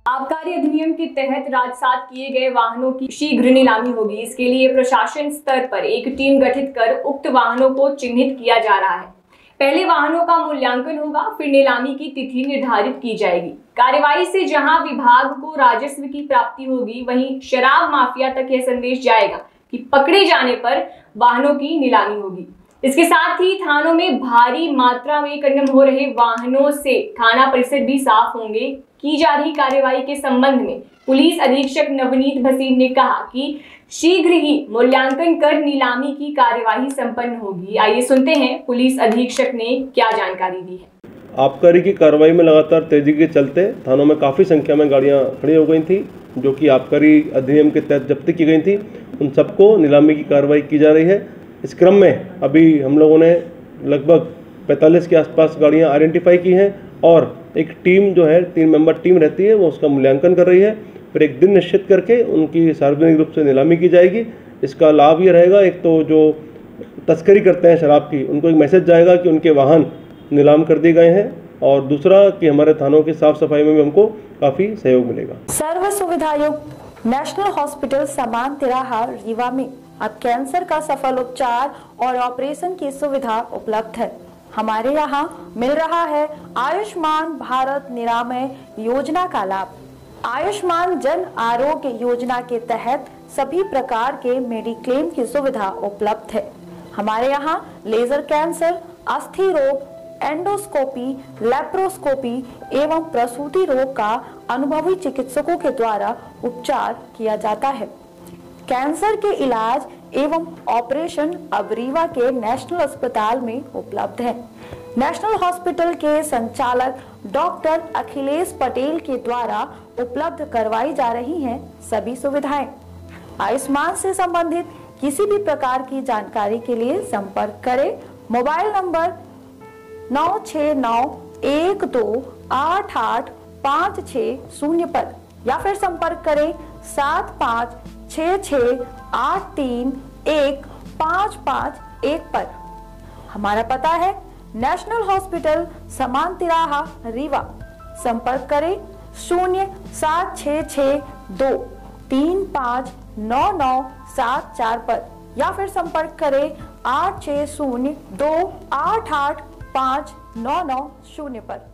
आबकारी अधिनियम के तहत राजसात किए गए वाहनों की शीघ्र नीलामी होगी। इसके लिए प्रशासन स्तर पर एक टीम गठित कर उक्त वाहनों को चिन्हित किया जा रहा है। पहले वाहनों का मूल्यांकन होगा, फिर नीलामी की तिथि निर्धारित की जाएगी। कार्यवाही से जहां विभाग को राजस्व की प्राप्ति होगी, वहीं शराब माफिया तक यह संदेश जाएगा कि पकड़े जाने पर वाहनों की नीलामी होगी। इसके साथ ही थानों में भारी मात्रा में कंडम हो रहे वाहनों से थाना परिसर भी साफ होंगे। की जा रही कार्यवाही के संबंध में पुलिस अधीक्षक नवनीत भसीन ने कहा कि शीघ्र ही मूल्यांकन कर नीलामी की कार्यवाही संपन्न होगी। आइए सुनते हैं पुलिस अधीक्षक ने क्या जानकारी दी है। आबकारी की कार्रवाई में लगातार तेजी के चलते थानों में काफ़ी संख्या में गाड़ियां खड़ी हो गई थी, जो कि आबकारी अधिनियम के तहत जब्ती की गई थी। उन सबको नीलामी की कार्रवाई की जा रही है। इस क्रम में अभी हम लोगों ने लगभग 45 के आसपास गाड़ियां आइडेंटिफाई की हैं और एक टीम जो है 3 मेंबर टीम रहती है, वो उसका मूल्यांकन कर रही है। फिर एक दिन निश्चित करके उनकी सार्वजनिक रूप से नीलामी की जाएगी। इसका लाभ ये रहेगा, एक तो जो तस्करी करते हैं शराब की, उनको एक मैसेज जाएगा कि उनके वाहन नीलाम कर दिए गए हैं, और दूसरा कि हमारे थानों की साफ सफाई में भी हमको काफ़ी सहयोग मिलेगा। सर्व सुविधा युक्त नेशनल हॉस्पिटल समान तिराहा रीवा में अब कैंसर का सफल उपचार और ऑपरेशन की सुविधा उपलब्ध है। हमारे यहाँ मिल रहा है आयुष्मान भारत निरामय योजना का लाभ। आयुष्मान जन आरोग्य योजना के तहत सभी प्रकार के मेडिक्लेम की सुविधा उपलब्ध है। हमारे यहाँ लेजर कैंसर, अस्थि रोग, एंडोस्कोपी, लेप्रोस्कोपी एवं प्रसूति रोग का अनुभवी चिकित्सकों के द्वारा उपचार किया जाता है। कैंसर के इलाज एवं ऑपरेशन अब रीवा के नेशनल अस्पताल में उपलब्ध है। नेशनल हॉस्पिटल के संचालक डॉक्टर अखिलेश पटेल के द्वारा उपलब्ध करवाई जा रही हैं सभी सुविधाएं। आयुष्मान से संबंधित किसी भी प्रकार की जानकारी के लिए संपर्क करें मोबाइल नंबर 9691288560 पर, या फिर संपर्क करें 7566831551 पर। हमारा पता है नेशनल हॉस्पिटल समान तिराहा रीवा। संपर्क करें 07662359974 पर, या फिर संपर्क करें 8602885990 पर।